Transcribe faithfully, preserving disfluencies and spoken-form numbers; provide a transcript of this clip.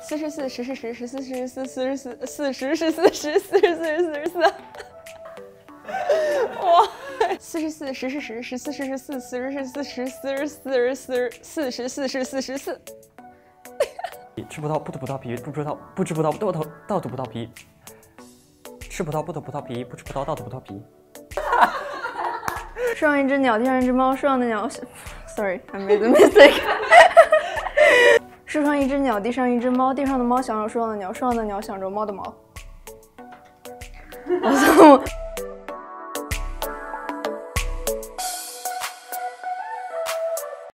四十四，十十十，十四十四，四十四，四十十四十，四十四十四十四。哇！四十四，十十十，十四十十四，四十十四十，四十四十四，四十四十四十四。 吃葡萄不吐葡萄皮，不吃葡萄不吃葡萄倒吐倒吐葡萄皮。吃葡萄不吐葡萄皮，不吃葡萄倒吐葡萄皮。 树上一只鸟，地上一只猫，树上的鸟 ，sorry， I made a mistake 。树上一只鸟，地上一只猫，地上的猫想着树上的鸟，树上的鸟想着猫的毛。我操！